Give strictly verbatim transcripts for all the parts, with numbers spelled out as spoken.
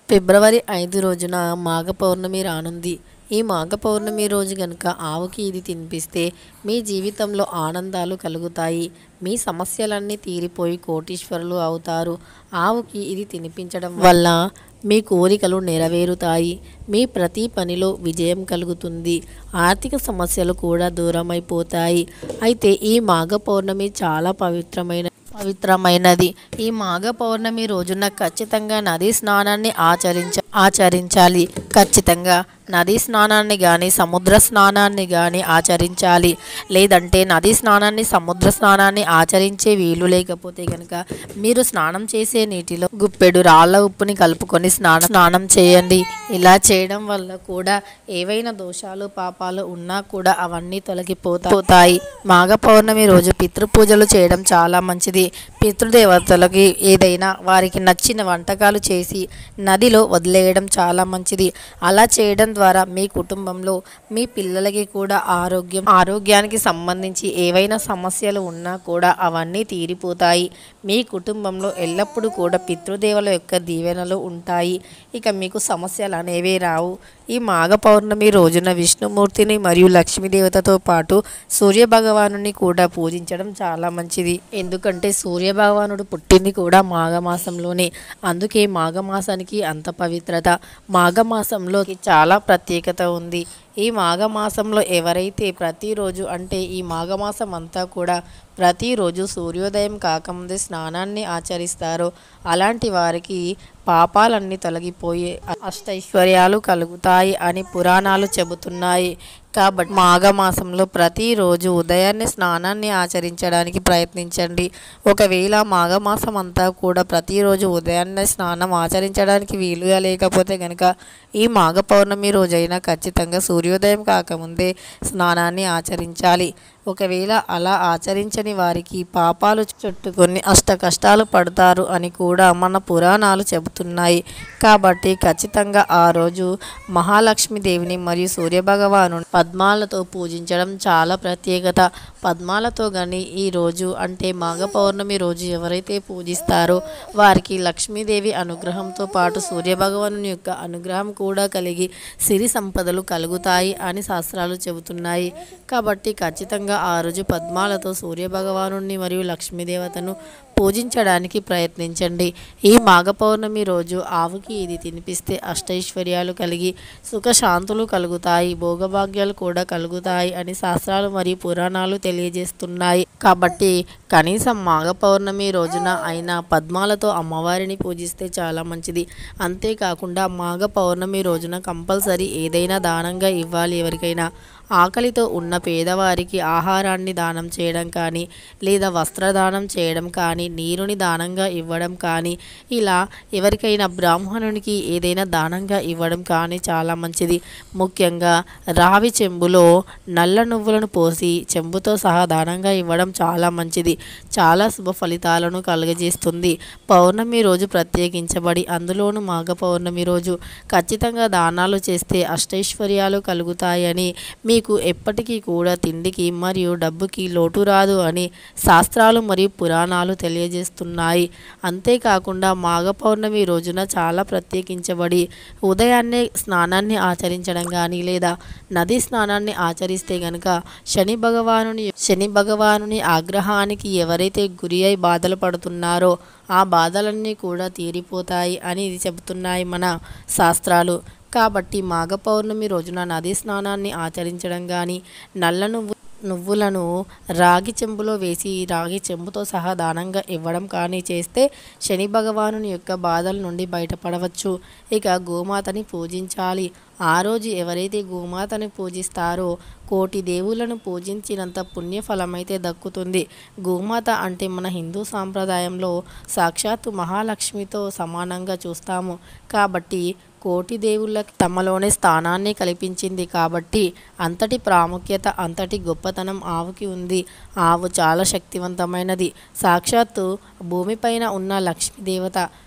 ఫిబ్రవరి ఐదు రోజున మాఘ పౌర్ణమి రానుంది. ఈ మాఘ పౌర్ణమి రోజు గనుక ఆవుకి ఇది తినిపిస్తే మీ జీవితంలో ఆనందాలు కలుగుతాయి. మీ సమస్యలన్నీ తీరిపోయి కోటీశ్వరులు అవుతారు. ఆవుకి ఇది తినిపించడం వల్ల మీ కోరికలు నెరవేరుతాయి. మీ ప్రతి పనిలో విజయం కలుగుతుంది. ఆర్థిక సమస్యలు కూడా దూరమైపోతాయి. అయితే ఈ మాఘ పౌర్ణమి చాలా పవిత్రమైన పవిత్రమైనది. ఈ మాఘ పౌర్ణమి రోజున ఖచ్చితంగా నదీ స్నానాన్ని ఆచరించ ఆచరించాలి ఖచ్చితంగా నదీ స్నానాన్ని కానీ సముద్ర స్నానాన్ని కానీ ఆచరించాలి. లేదంటే నదీ స్నానాన్ని సముద్ర స్నానాన్ని ఆచరించే వీలు లేకపోతే కనుక మీరు స్నానం చేసే నీటిలో గుప్పెడు రాళ్ళ ఉప్పుని కలుపుకొని స్నానం స్నానం చేయండి. ఇలా చేయడం వల్ల కూడా ఏవైనా దోషాలు పాపాలు ఉన్నా కూడా అవన్నీ తొలగిపోతాయి. మాఘ పౌర్ణమి రోజు పితృపూజలు చేయడం చాలా మంచిది. పితృదేవతలకి ఏదైనా వారికి నచ్చిన వంటకాలు చేసి నదిలో వదిలేయడం చాలా మంచిది. అలా చేయడం ద్వారా మీ కుటుంబంలో మీ పిల్లలకి కూడా ఆరోగ్యం ఆరోగ్యానికి సంబంధించి ఏవైనా సమస్యలు ఉన్నా కూడా అవన్నీ తీరిపోతాయి. మీ కుటుంబంలో ఎల్లప్పుడూ కూడా పితృదేవుల యొక్క దీవెనలు ఉంటాయి. ఇక మీకు సమస్యలు అనేవి రావు. ఈ మాఘ పౌర్ణమి రోజున విష్ణుమూర్తిని మరియు లక్ష్మీదేవతతో పాటు సూర్య భగవానుని కూడా పూజించడం చాలా మంచిది. ఎందుకంటే సూర్య భగవానుడు పుట్టింది కూడా మాఘమాసంలోనే. అందుకే మాఘమాసానికి అంత పవిత్రత. మాఘమాసంలో చాలా ప్రత్యేకత ఉంది. ఈ మాఘమాసంలో ఎవరైతే ప్రతిరోజు అంటే ఈ మాఘమాసం అంతా కూడా ప్రతిరోజు సూర్యోదయం కాకముందే స్నానాన్ని ఆచరిస్తారో అలాంటి వారికి పాపాలన్నీ తొలగిపోయి అష్టైశ్వర్యాలు కలుగుతాయి అని పురాణాలు చెబుతున్నాయి. కాబట్టి మాఘమాసంలో ప్రతిరోజు ఉదయాన్నే స్నానాన్ని ఆచరించడానికి ప్రయత్నించండి. ఒకవేళ మాఘమాసం అంతా కూడా ప్రతిరోజు ఉదయాన్నే స్నానం ఆచరించడానికి వీలుగా లేకపోతే కనుక ఈ మాఘ పౌర్ణమి రోజైనా ఖచ్చితంగా సూర్యోదయం కాకముందే స్నానాన్ని ఆచరించాలి. ఒకవేళ అలా ఆచరించని వారికి పాపాలు చుట్టుకొని అష్ట కష్టాలు పడతారు అని కూడా మన పురాణాలు చెబుతున్నాయి. కాబట్టి ఖచ్చితంగా ఆ రోజు మహాలక్ష్మీదేవిని మరియు సూర్యభగవాను పద్మాలతో పూజించడం చాలా ప్రత్యేకత. పద్మాలతో కానీ ఈరోజు అంటే మాఘ పౌర్ణమి రోజు ఎవరైతే పూజిస్తారో వారికి లక్ష్మీదేవి అనుగ్రహంతో పాటు సూర్యభగవాను యొక్క అనుగ్రహం కూడా కలిగి సిరి సంపదలు కలుగుతాయి అని శాస్త్రాలు చెబుతున్నాయి. కాబట్టి ఖచ్చితంగా ఆ రోజు పద్మాలతో సూర్యభగవాను మరియు లక్ష్మీదేవతను పూజించడానికి ప్రయత్నించండి. ఈ మాఘ పౌర్ణమి రోజు ఆవుకి ఇది తినిపిస్తే అష్టైశ్వర్యాలు కలిగి సుఖశాంతులు కలుగుతాయి, భోగభాగ్యాలు కూడా కలుగుతాయి అని శాస్త్రాలు మరియు పురాణాలు తెలియజేస్తున్నాయి. కాబట్టి కనీసం మాఘ పౌర్ణమి రోజున అయినా పద్మాలతో అమ్మవారిని పూజిస్తే చాలా మంచిది. అంతేకాకుండా మాఘ పౌర్ణమి రోజున కంపల్సరీ ఏదైనా దానంగా ఇవ్వాలి. ఎవరికైనా ఆకలితో ఉన్న పేదవారికి ఆహారాన్ని దానం చేయడం కానీ లేదా వస్త్రదానం చేయడం కానీ నీరుని దానంగా ఇవ్వడం కానీ ఇలా ఎవరికైనా బ్రాహ్మణునికి ఏదైనా దానంగా ఇవ్వడం కానీ చాలా మంచిది. ముఖ్యంగా రావి చెంబులో నల్ల నువ్వులను పోసి చెంబుతో సహా దానంగా ఇవ్వడం చాలా మంచిది. చాలా శుభ ఫలితాలను కలుగజేస్తుంది. పౌర్ణమి రోజు ప్రత్యేకించబడి అందులోనూ మాఘ పౌర్ణమి రోజు ఖచ్చితంగా దానాలు చేస్తే అష్టైశ్వర్యాలు కలుగుతాయని మీకు ఎప్పటికీ కూడా తిండికి మరియు డబ్బుకి లోటు రాదు అని శాస్త్రాలు మరియు పురాణాలు తెలియజేస్తున్నాయి. అంతేకాకుండా మాఘ పౌర్ణమి రోజున చాలా ప్రత్యేకించబడి ఉదయాన్నే స్నానాన్ని ఆచరించడం కానీ లేదా నదీ స్నానాన్ని ఆచరిస్తే కనుక శని భగవానుని శని భగవానుని ఆగ్రహానికి ఎవరైతే గురి అయి బాధలు పడుతున్నారో ఆ బాధలన్నీ కూడా తీరిపోతాయి అని ఇది చెబుతున్నాయి మన శాస్త్రాలు. కాబట్టి మాఘ పౌర్ణమి రోజున నదీ స్నానాన్ని ఆచరించడం కానీ నల్ల నువ్వు నువ్వులను రాగి చెంబులో వేసి రాగి చెంబుతో సహా దానంగా ఇవ్వడం కానీ చేస్తే శని భగవానుని యొక్క బాధల నుండి బయటపడవచ్చు. ఇక గోమాతని పూజించాలి. ఆ రోజు ఎవరైతే గోమాతని పూజిస్తారో కోటి దేవులను పూజించినంత పుణ్యఫలమైతే దక్కుతుంది. గోమాత అంటే మన హిందూ సాంప్రదాయంలో సాక్షాత్తు మహాలక్ష్మితో సమానంగా చూస్తాము. కాబట్టి కోటి దేవుళ్ళకి తమలోనే స్థానాన్ని కల్పించింది. కాబట్టి అంతటి ప్రాముఖ్యత అంతటి గొప్పతనం ఆవుకి ఉంది. ఆవు చాలా శక్తివంతమైనది. సాక్షాత్తు భూమిపైన ఉన్న లక్ష్మీదేవత.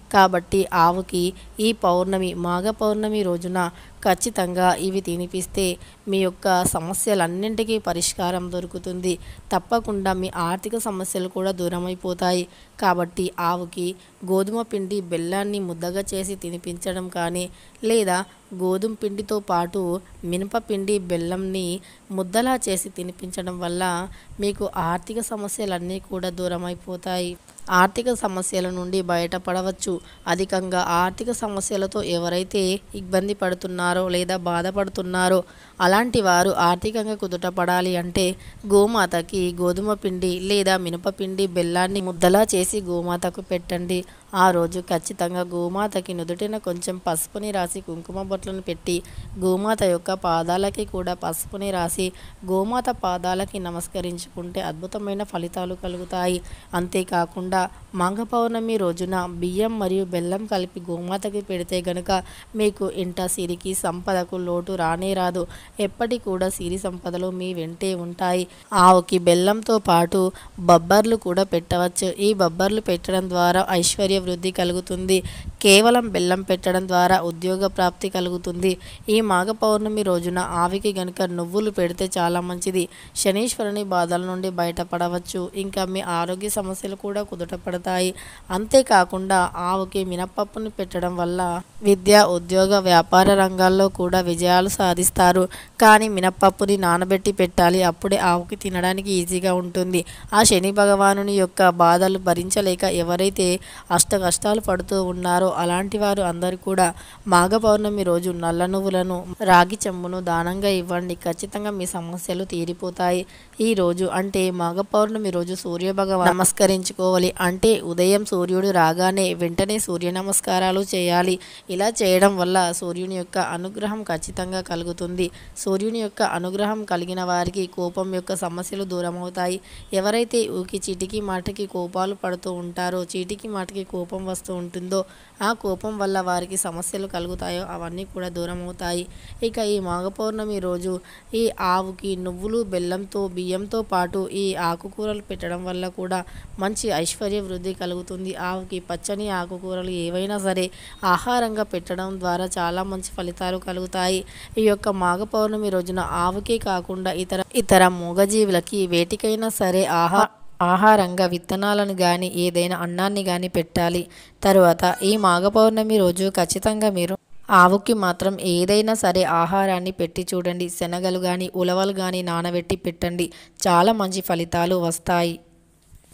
కాబట్టి ఆవుకి ఈ పౌర్ణమి మాఘ పౌర్ణమి రోజున ఖచ్చితంగా ఇవి తినిపిస్తే మీ యొక్క సమస్యలన్నింటికీ పరిష్కారం దొరుకుతుంది. తప్పకుండా మీ ఆర్థిక సమస్యలు కూడా దూరమైపోతాయి. కాబట్టి ఆవుకి గోధుమ పిండి బెల్లాన్ని ముద్దగా చేసి తినిపించడం కానీ, లేదా గోధుమ పిండితో పాటు మినపపిండి బెల్లంని ముద్దలా చేసి తినిపించడం వల్ల మీకు ఆర్థిక సమస్యలన్నీ కూడా దూరమైపోతాయి. ఆర్థిక సమస్యల నుండి బయటపడవచ్చు. అధికంగా ఆర్థిక సమస్యలతో ఎవరైతే ఇబ్బంది పడుతున్నారో లేదా బాధపడుతున్నారో అలాంటి వారు ఆర్థికంగా కుదుటపడాలి అంటే గోమాతకి గోధుమ పిండి లేదా మినపపిండి బెల్లాన్ని ముద్దలా చేసి గోమాతకు పెట్టండి. ఆ రోజు ఖచ్చితంగా గోమాతకి నుదుటిన కొంచెం పసుపుని రాసి కుంకుమ బొట్లను పెట్టి గోమాత యొక్క పాదాలకి కూడా పసుపుని రాసి గోమాత పాదాలకి నమస్కరించుకుంటే అద్భుతమైన ఫలితాలు కలుగుతాయి. అంతేకాకుండా మాఘ పౌర్ణమి రోజున బియ్యం మరియు బెల్లం కలిపి గోమాతకి పెడితే గనుక మీకు ఇంట సిరికి సంపదకు లోటు రానే రాదు. ఎప్పటి కూడా సిరి సంపదలు మీ వెంటే ఉంటాయి. ఆవుకి బెల్లంతో పాటు బొబ్బర్లు కూడా పెట్టవచ్చు. ఈ బొబ్బర్లు పెట్టడం ద్వారా ఐశ్వర్య వృద్ధి కలుగుతుంది. కేవలం బెల్లం పెట్టడం ద్వారా ఉద్యోగ ప్రాప్తి కలుగుతుంది. ఈ మాఘ పౌర్ణమి రోజున ఆవికి గనుక నువ్వులు పెడితే చాలా మంచిది. శనీశ్వరుని బాధల నుండి బయటపడవచ్చు. ఇంకా మీ ఆరోగ్య సమస్యలు కూడా కుదుటపడతాయి. అంతేకాకుండా ఆవుకి మినపప్పుని పెట్టడం వల్ల విద్య, ఉద్యోగ, వ్యాపార రంగాల్లో కూడా విజయాలు సాధిస్తారు. కానీ మినపప్పుని నానబెట్టి పెట్టాలి. అప్పుడే ఆవుకి తినడానికి ఈజీగా ఉంటుంది. ఆ శని భగవానుని యొక్క బాధలు భరించలేక ఎవరైతే అష్ట కష్టాలు పడుతూ ఉన్నారో అలాంటి వారు అందరూ కూడా మాఘ పౌర్ణమి రోజు నల్ల నువ్వులను, రాగి చెంబును దానంగా ఇవ్వండి. ఖచ్చితంగా మీ సమస్యలు తీరిపోతాయి. ఈ రోజు అంటే మాఘ పౌర్ణమి రోజు సూర్య భగవాన్ నమస్కరించుకోవాలి. అంటే ఉదయం సూర్యుడు రాగానే వెంటనే సూర్య నమస్కారాలు చేయాలి. ఇలా చేయడం వల్ల సూర్యుని యొక్క అనుగ్రహం ఖచ్చితంగా కలుగుతుంది. సూర్యుని యొక్క అనుగ్రహం కలిగిన వారికి కోపం యొక్క సమస్యలు దూరమవుతాయి. ఎవరైతే ఊకి చీటికి మాటకి కోపాలు పడుతూ ఉంటారో, చీటికి మాటకి కోపం వస్తూ ఉంటుందో, ఆ కోపం వల్ల వారికి సమస్యలు కలుగుతాయో అవన్నీ కూడా దూరం అవుతాయి. ఇక ఈ మాఘ పౌర్ణమి రోజు ఈ ఆవుకి నువ్వులు, బెల్లంతో, బియ్యంతో పాటు ఈ ఆకుకూరలు పెట్టడం వల్ల కూడా మంచి ఐశ్వర్య వృద్ధి కలుగుతుంది. ఆవుకి పచ్చని ఆకుకూరలు ఏవైనా సరే ఆహారంగా పెట్టడం ద్వారా చాలా మంచి ఫలితాలు కలుగుతాయి. ఈ యొక్క మాఘ పౌర్ణమి రోజున ఆవుకే కాకుండా ఇతర ఇతర మూగజీవులకి వేటికైనా సరే ఆహా ఆహారంగా విత్తనాలను కానీ ఏదైనా అన్నాన్ని కానీ పెట్టాలి. తరువాత ఈ మాఘ పౌర్ణమి రోజు ఖచ్చితంగా మీరు ఆవుకి మాత్రం ఏదైనా సరే ఆహారాన్ని పెట్టి చూడండి. శనగలు కానీ ఉలవలు కానీ నానబెట్టి పెట్టండి. చాలా మంచి ఫలితాలు వస్తాయి.